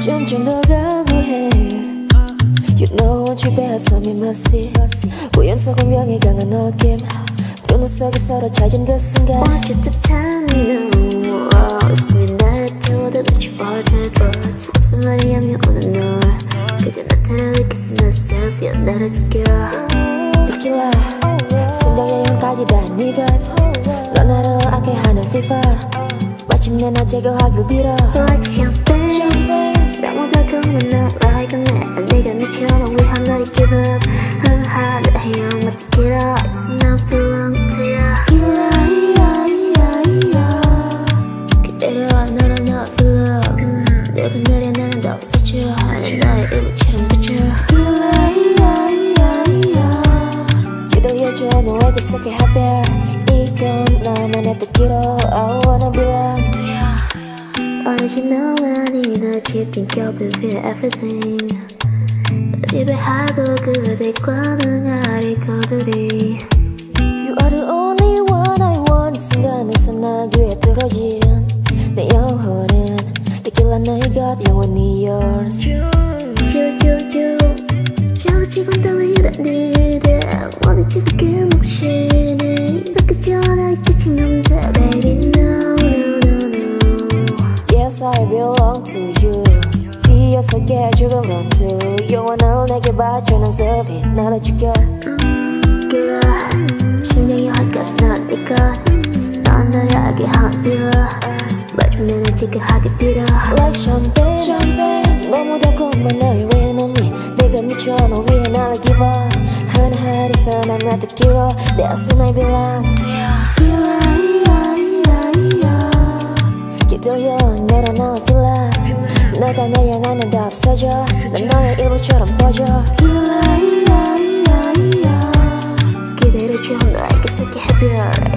점점 더 가구해 You know want you best let me mercy 우연 속은 명예 강한 느낌 두 눈 속에 서로 젖은 그 순간 어쩔 듯한 no 웃으면 나를 태워도 비추어올 때도 무슨 말이 하면 오는 널 그저 나타나 느꼈어 myself 야 나를 지켜 Killa 생각의 영까지 다 네가 너 나를 아게 하는 fever 마침내 나 제거하길 빌어 Like champagne 너무 달콤한 너 like a man 내가 미쳐 너 위한 너를 give up 하하 내 헤엄 맡기라 It's not belong to you Killa 기다려 너라 너 feel love 내가 내려 나는 더 웃어줘 하는 나의 일부처럼 그쳐 Killa 기다려줘 너에게 속에 하별 이건 나만의 뜻기로 I wanna belong to you Original 아니다 cheating girl but feel everything 너 지배하고 그대과 능아리 거들이 You are the only one I want 이 순간에서 나 귀에 들어진 내 영혼은 Killa 너의 것 영원히 yours 쭈쭈쭈 지금 따위 유단이대 모든 지극게 몫이네 그저 나의 끝인 남자 baby no no no no Yes I belong to you 이어서게 죽음은 to 영원을 내게 바쳐는 섭이 나를 죽여 Killa 심장이 헛가져 넌 내 것 넌 나를 알게 한 feel 마침내 날 지켜하게 빌어 Like champagne 너무 달콤한 너의 위에 놈이 내가 미쳐 너 위에 나를 give up 하나하리 하나만 듣기로 내 옷은 I belong to you 기다려 너랑 나를 feel up 너가 날 향하는 다 없어져 난 너의 일부처럼 퍼져 기다려줘 너에게 속에 해별